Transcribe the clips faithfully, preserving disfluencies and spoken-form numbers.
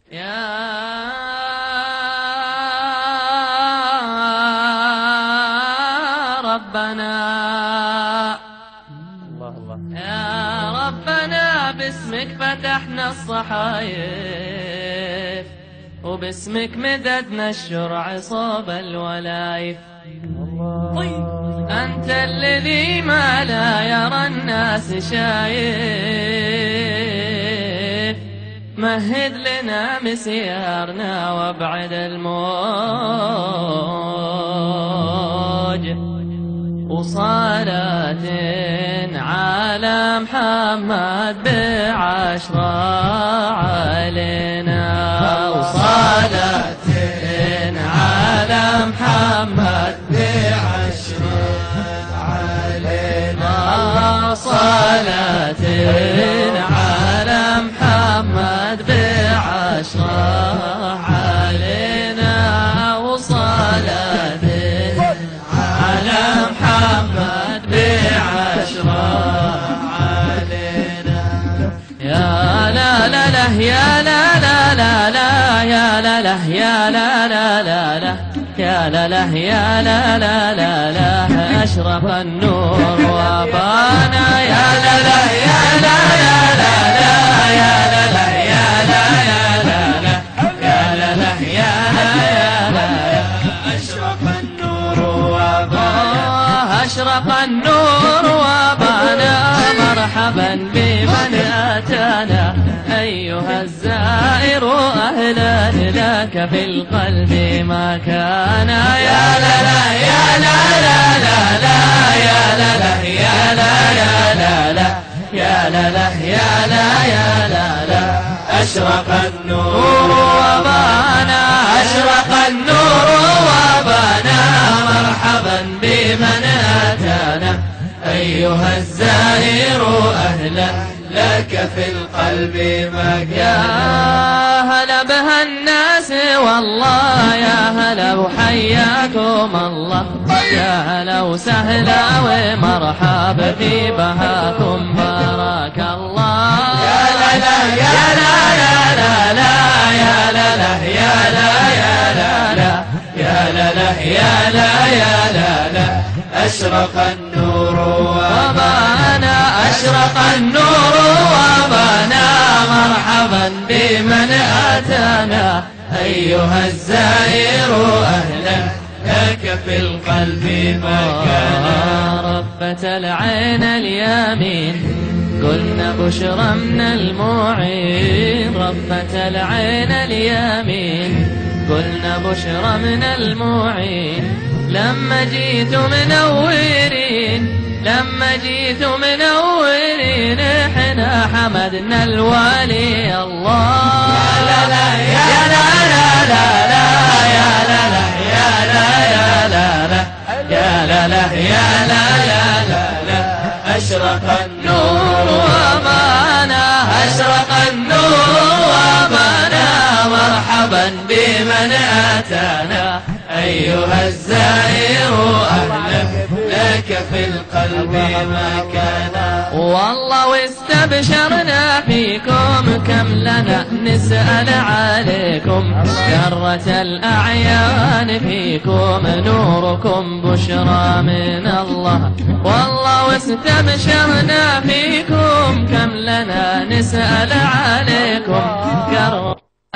يا ربنا الله الله. يا ربنا باسمك فتحنا الصحايف، وباسمك مددنا الشرع صوب الولايف. أنت الذي ما لا يرى الناس شايف، مهد لنا مسيارنا وابعد الموج، وصلاة على محمد بعشرة علينا، وصلاة على محمد بعشرة علينا، صلاة على محمد بعشرة علينا، وصلاة على محمد بعشرة علينا. يا لا لا لا يا لا لا لا لا يا لا لا يا لا لا لا لا يا لا لا يا لا لا لا لا أشرف النور وبانا. يا لا لا يا لا لا لا لا يا لا لا يا لا يا لا لا يا لا لا يا لا يا لا أشرف النور وبانا، أشرق النور وبانا. مرحبا بمن أتانا أيها الزائر، أهلا لك في القلب مكانا. يا لا لا يا لا لا لا لا يا لا لا يا لا يا لا لا يا لا لا يا لا يا لا لا أشرق النور وبانا، أشرق النور وبانا. مرحبا بمن أتانا أيها الزائر، أهلا لك في القلب مكان. يا هلا بها الناس والله، يا هلا وحياكم الله، يا هلا وسهلا ومرحبا في بهاكم بارك الله. يا لا لا يا لا لا لا لا يا لا لا يا لا يا لا لا يا لا لا يا لا يا لا لا أشرق النور وبانا، أشرق النور وبانا. مرحبا بمن أتانا أيها الزائر، أهلا لك في القلب مكانا. ربة العين اليمين قلنا بشرى من المعين، ربة العين اليمين قلنا بشرى من المعين. لما جيت منورين، لما جيت منورين، احنا حمدنا الوالي الله. يا لا لا يا لا لا لا لا يا لا لا يا لا يا لا لا يا لا لا يا لا يا لا لا أشرق النور وبانا، أشرق النور وبانا. مرحبا بمن أتانا أيها الزائر، أهلا لك في القلب مكانا. والله واستبشرنا فيكم، كم لنا نسأل عليكم. كرة الأعيان فيكم، نوركم بشرى من الله. والله واستبشرنا فيكم، كم لنا نسأل عليكم. كرة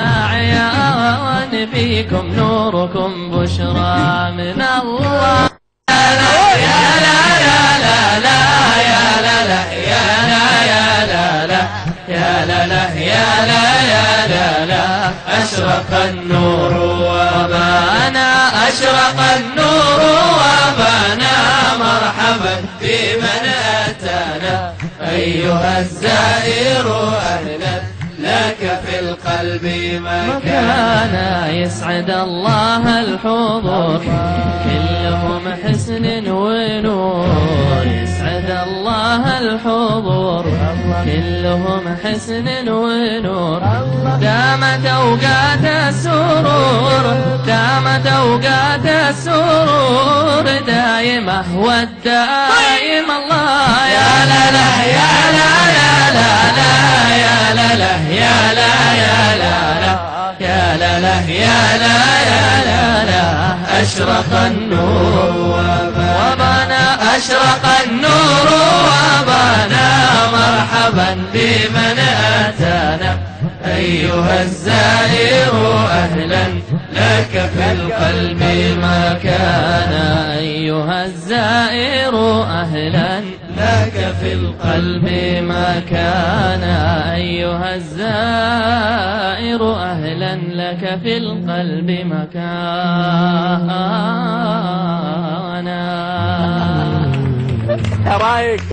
أعيان فيكم، نوركم بشرى من الله. يا لا يا لا لا لا يا لا لا يا لا يا لا لا يا لا لا يا لا يا لا لا أشرق النور وبانا، أشرق النور وبانا. مرحبا بمن أتانا أيها الزائر، أهلا لك في القلب مكانا. يسعد الله الحضور كلهم حسن ونور، يسعد الله الحضور كلهم حسن ونور. دامت أوقات السرور، دامت أوقات السرور دائمة والدائم الله. يا لا لا يا لا لا لا لا يا لا لا يا لا يا لا لا له يا لا يا لا لا أشرق النور وبانا أشرق النور وبانا مرحبا بمن أتانا أيها الزائر أهلا لك في القلب مكان أيها الزائر أهلا لك في القلب مكان أيها الزائر أهلا لك في القلب مكانا.